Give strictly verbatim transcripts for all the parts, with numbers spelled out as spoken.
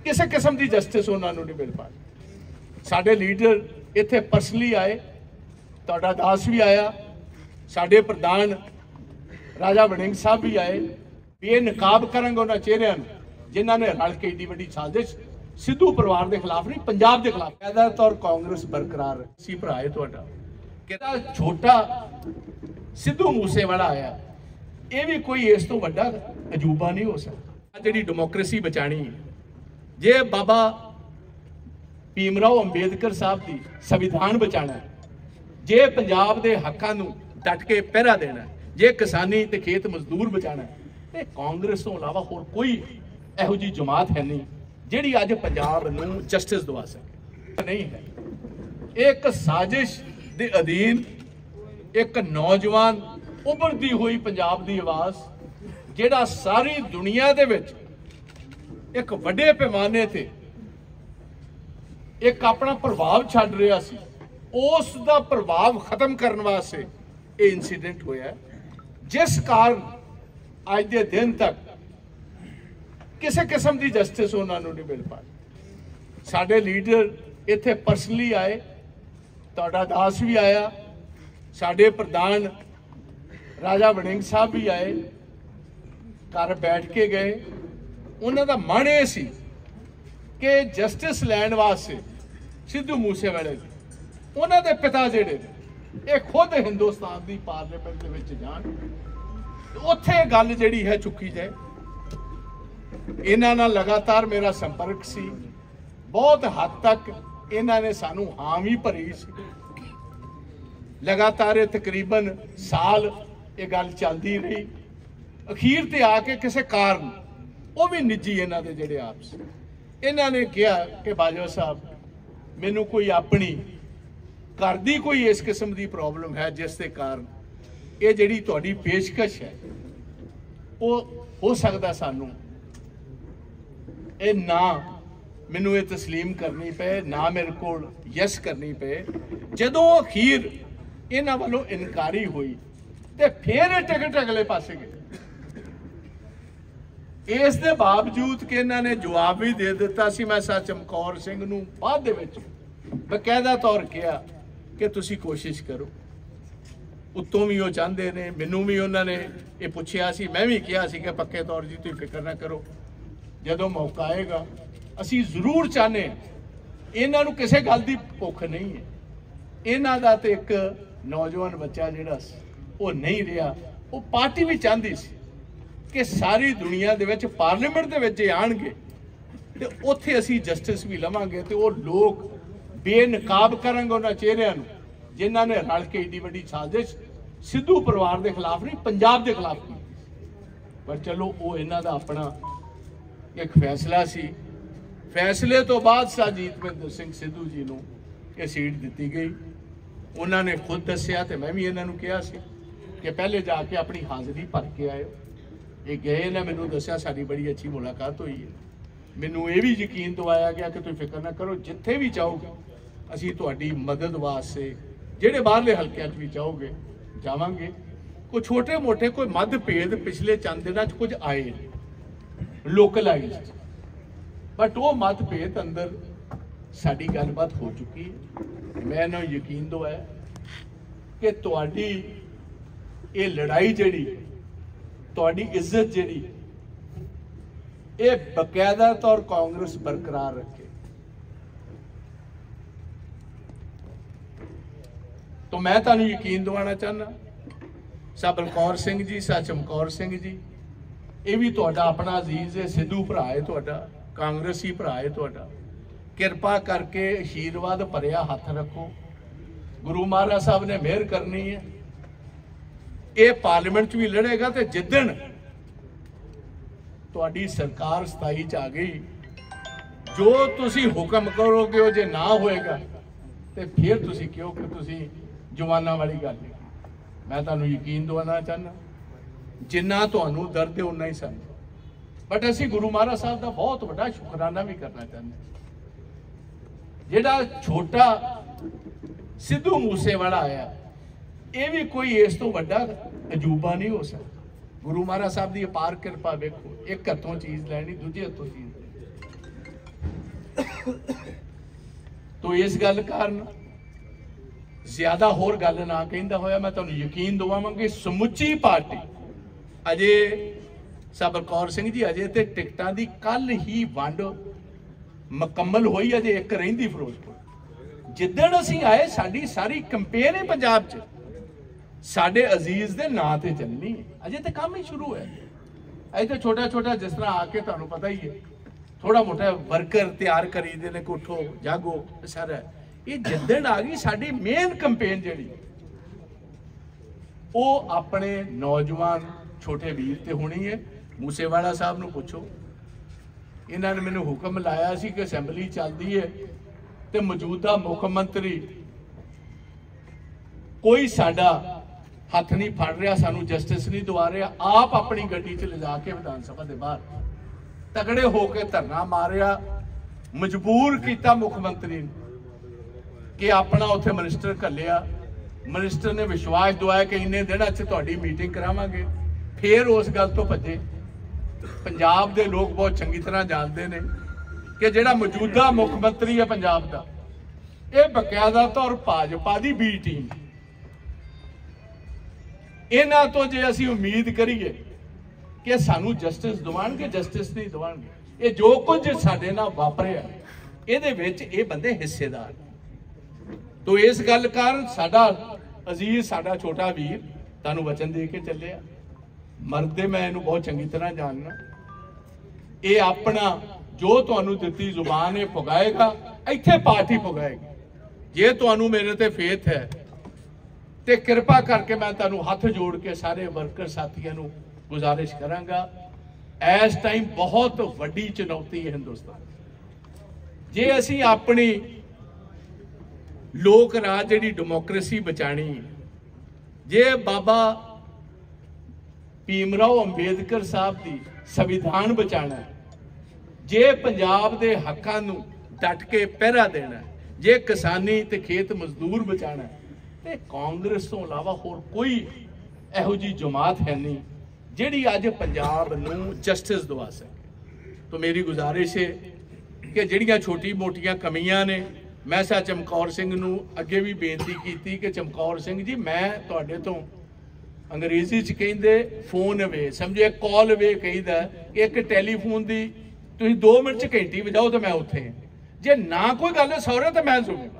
किसी किस्म की जस्टिस उन्होंने नहीं मिल पाई। साडे लीडर इत्थे पर्सनली आए, तुहाडा दास भी आया, साडे प्रधान राजा वड़िंग साहब भी आए, भी ये नकाब करांगे उन्होंने चेहरिਆਂ ਨੂੰ जिन्हों ने रल के एडी वड्डी साजिश सिद्धू परिवार के खिलाफ नहीं, पंजाब के खिलाफ ज्यादातर कांग्रेस बरकरार सी भरा है तुहाडा कि छोटा सिद्धू मूसेवाला आया, ये भी कोई इस तो वड्डा अजूबा नहीं हो सकता। जिहड़ी डेमोक्रेसी बचानी है, जे बाबा भीमराव अंबेडकर साहब की संविधान बचाना है, जे पंजाब के हकों नूं डट के पहरा देना है, जे किसानी ते खेत मजदूर बचाना है, तो कांग्रेस तो इलावा होर कोई इहो जी जमात है नहीं जिहड़ी अज पंजाब नूं जस्टिस दवा सके। नहीं है एक साजिश दे अधीन एक नौजवान उभरती हुई पंजाब की आवाज़ जिहड़ा सारी दुनिया दे विच एक वड्डे पैमाने ते एक अपना प्रभाव छड्ड रहा सी, उस दा प्रभाव खत्म करने वास्ते ये इंसीडेंट होया, जिस कारण अज दे दिन तक किसी किस्म की जस्टिस उन्होंने नहीं मिल पाई। साडे लीडर इत्थे पर्सनली आए, तुहाडा दास भी आया, साडे प्रधान राजा वड़िंग साहब भी आए, घर बैठ के गए। उन्हों का मन ये सी कि जस्टिस लैण वास्ते सिद्धू मूसेवाले उन्हों के पिता जिहड़े ये खुद हिंदुस्तान की पार्लीमेंट दे विच जाण, उत्थे गल जिहड़ी है चुकी जाए। इन्हां नाल लगातार मेरा संपर्क सी, बहुत हद तक इन्हां ने सानू हां भी भरी सी। लगातार तकरीबन साल ये गल चलती रही, अखीर ते आके किसी कारण वो भी निजी इन्हां दे जिहड़े आपस इन्हां ने कहा कि बाजवा साहब मैनू कोई अपनी घर दी कोई इस किस्म की प्रॉब्लम है जिस दे कारण ये जिहड़ी तुहाडी पेशकश है वो हो सकता सानू ये ना मैनू ये तस्लीम करनी पे, ना मेरे को यस करनी पे। जदों अखीर इन्हां वालों इनकारी हुई तो फिर टिकट अगले पासे गए। इस दे बावजूद कि इन्हां ने जवाब भी दे दिता सी, मैं सर चमकौर सिंह नूं बाद दे विच बकायदा तौर कहा कि तुसी कोशिश करो। उत्तों भी वो चाहते ने, मैनू भी उन्होंने ये पूछा सी, मैं भी कहा सी कि पक्के तौर जी तुसीं फिक्र ना करो, जदों मौका आएगा असी जरूर चाहते इन्हां नूं किसी गल की भुख नहीं है। इन्हां दा ते एक नौजवान बच्चा जिहड़ा वो नहीं रहा, वो पार्टी भी चाहती सी कि सारी दुनिया दे विच पार्लीमेंट दे विच आउणगे ते उत्थे असी जस्टिस भी लवांगे, तो वो लोग बेनकाब करांगे उन्हां चेहरिਆਂ ਨੂੰ जिन्हां ने रल के एडी वड्डी साजिश सिद्धू परिवार के खिलाफ नहीं, पंजाब के खिलाफ की। पर चलो वो इन्हां दा अपना एक फैसला सी। फैसले तो बाद शाह जीतविंदर सिंह सिद्धू जी नूं ये सीट दी गई। उन्होंने खुद दसिया तो मैं भी इन्हां नूं कहा सी कि पहले जाके अपनी हाज़री भर के आए। ये गए ने मैनूं दसिया साडी बड़ी अच्छी मुलाकात हुई है। मैनूं ये भी यकीन दवाया गया कि तुसीं फिक्र ना करो, जिथे भी चाहोगे असीं तुहाडी मदद वास्ते जिहड़े बाहरले हल्किਆਂ भी चाहोगे जावांगे। कोई छोटे मोटे कोई मतभेद पिछले चंद दिनों कुछ आए लोकलाइज, बट वो मतभेद अंदर साडी गलबात हो चुकी है। मैं इन्हां नूं यकीन दवाया कि तुहाडी ये लड़ाई जिहड़ी तुहाडी इज्जत जिहड़ी ये बकायदा तौर कांग्रेस बरकरार रखे। तो मैं तुहानूं यकीन दिवाना चाहना, सा बलकौर सिंह जी, सा चमकौर सिंह जी, ये भी तुहाडा अपना अजीज है, सिद्धू भरा है तुहाडा, कांग्रेसी भरा है तुहाडा। किरपा करके आशीर्वाद भरिया हथ रखो। गुरु महाराज साहब ने मेहर करनी है, ये पार्लीमेंट भी लड़ेगा तो जिदन तुहाडी सरकार सताई च आ गई, जो तुसी हुक्म करोगे वो जे ना होएगा तो फिर तुसी कहो कि तुसी जवाना वाली गल है। मैं तुहानूं यकीन दिवाना चाहना जिन्ना तुहानूं दर्द है उन्ना ही सानूं, बट असीं गुरु महाराज साहब का बहुत बड़ा शुकराना भी करना चाहते। जिहड़ा छोटा सिद्धू मूसेवाला आया, ये भी कोई इस तो वड्डा अजूबा नहीं हो सकता। गुरु महाराज साहब की अपार कृपा वेखो, एक हथों चीज़ लैनी, दूजे हथों चीज़ तो इस गल कारण ज्यादा होर गल ना कहंदा होया मैं तुहानूं यकीन दवावां कि समुची पार्टी अजे बलकौर सिंह जी अजे ते टिकटां दी कल ही वंड मुकम्मल होई, अजे एक रहिंदी फिरोजपुर। जिद्दण असीं आए साडी सारी कंपेन है पंजाब च साडे अजीज दे नां ते चलनी है, अजे तो काम ही शुरू है। अजे तो छोटा छोटा जिस तरह आके तुहानूं पता ही है थोड़ा मोटा वर्कर तैयार करी दे ने, उठो जागो सारा। ये जिद्दण आ गई साडी मेन कंपेन जिहड़ी वो अपने नौजवान छोटे वीर ते होनी है। मूसेवाला साहब नूं पुछो, इन्होंने मैनूं हुक्म लाया सी कि असैंबली चलती है तो मौजूदा मुख्यमंत्री कोई साडा हथ नहीं फड़ रहा, सानू जस्टिस नहीं दवा रहा, आप अपनी गड्डी च लिजा के विधान सभा के बाहर तगड़े होकर धरना मारिया, मजबूर किया मुख्यमंत्री कि अपना उत्थे मिनिस्टर घल्लिया। मिनिस्टर ने विश्वास दवाया कि इन्ने दिन च तुहाडी मीटिंग करावांगे, फिर उस गल तो भजे। पंजाब के लोग बहुत चंगी तरह जानते हैं कि जिहड़ा मौजूदा मुख्यमंत्री है पंजाब का, यह बकायदा तौर भाजपा की बी टीम। इन्हां तो जे असीं उम्मीद करिए कि सानू जस्टिस दवाणगे, जस्टिस नहीं दवाणगे। ये जो कुछ साडे नाल वापरिया इहदे विच ये बंदे हिस्सेदार। तो इस गल कारण साडा अजीज साडा छोटा वीर तुहानू वचन दे के चलिया, मरदे मैं इहनूं बहुत चंगी तरह जानना, ये अपना जो तुहानू दित्ती जुबान है पुगाएगा, इत्थे पार्टी पुगाएगी। जे तुहानू मेरे ते फेथ है तो कृपा करके मैं तुहानू हथ जोड़ के सारे वर्कर साथियों नूं गुजारिश करांगा, इस टाइम बहुत वड्डी चुनौती है हिंदुस्तान। जे असी अपनी लोक राज जिहड़ी डेमोक्रेसी बचानी, जे बाबा भीमराव अंबेडकर साहब की संविधान बचाना, जे पंजाब के हकों नूं डट के पहरा देना, जे किसानी ते खेत मजदूर बचाना, तो कांग्रेस तो इलावा होर कोई इहो जी जमात है नहीं जिहड़ी अज पंजाब नूं जस्टिस दवा सके। तो मेरी गुजारिश है कि जिहड़ियां छोटी मोटियां कमियां ने, मैं सा चमकौर सिंह नूं अगे भी बेनती की कि चमकौर सिंह जी मैं तुहाडे तो अंग्रेजी च कहिंदे फोन वे, समझो एक कॉल वे कहीदा, एक टैलीफोन की तुसीं दो मिनट च घंटी वजाओ तो मैं उत्थे, जे ना कोई गल सौरे तो मैं सुनेगा।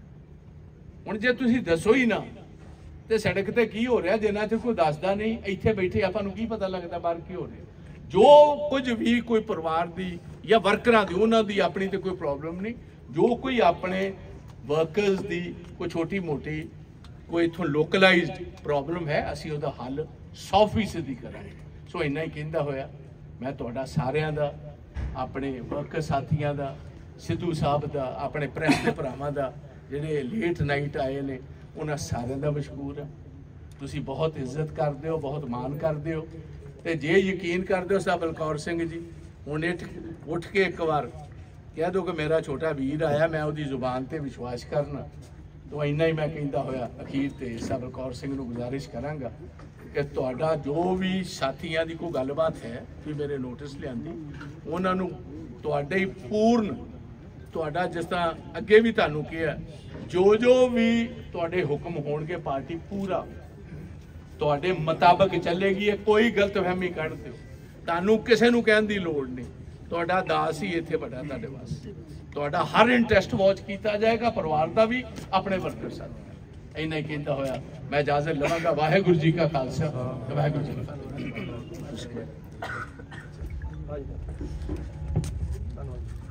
हुण जे तुसीं दसो ही ना तो सड़क ते की हो रहा, जिन्ना च कोई दसदा नहीं, इत्थे बैठे आपां नूं की पता लगदा बाहर की हो रहा। जो कुछ भी कोई परिवार की या वर्करां दी उन्हां दी अपनी तो कोई प्रॉब्लम नहीं, जो कोई अपने वर्कर्स की कोई छोटी मोटी कोई इत्थों लोकलाइज्ड प्रॉब्लम है, असीं उहदा हल सौ फीसदी करांगे। सो इन्ना ही कहंदा होया मैं तुहाडा सारियां दा, अपने वर्कर साथियां दा, सिद्धू साहब दा, अपने प्रैस दे भरावां दा जिहड़े लेट नाइट आए ने, उन्हां सारियां दा मशकूर है। तुसीं बहुत इज्जत करदे हो, बहुत मान करदे हो, ते जे यकीन करदे हो साहब बलकौर सिंह जी हुण उठ के एक बार कह दो कि मेरा छोटा वीर आया, मैं उसकी जुबान ते विश्वास करना। तो इन्ना ही मैं कहता होया अखीर ते साहब बलकौर सिंह नूं गुजारिश करांगा कि तुहाडा जो भी साथियां दी कोई गलबात है कि मेरे नोटिस लियांदी, उन्हां नूं तुहाडे ही पूर्ण तुहाडा जिस तरह अगे भी तुहानूं किहा, जो जो भी तुहाडे हुक्म होणगे पार्टी पूरा तुहाडे मुताबक चलेगी। कोई गलतफहमी कढ दिओ, तुहानूं किसे नूं कहण दी लोड़ नहीं, तुहाडा दास ही इत्थे बड़ा तुहाडे वास्ते, तुहाडा हर इंटरस्ट वॉच किया जाएगा, परिवार का भी, अपने वर्कर साथ। इन्ना ही कहता होया मैं इजाजत लवांगा। वाहिगुरू जी का खालसा, वाहिगुरू जी की फतेह।